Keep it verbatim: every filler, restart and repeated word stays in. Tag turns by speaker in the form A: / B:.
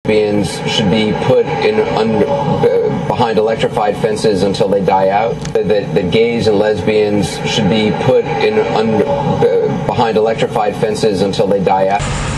A: lesbians should be put in un, behind electrified fences until they die out. That, that gays and lesbians should be put in un, behind electrified fences until they die out.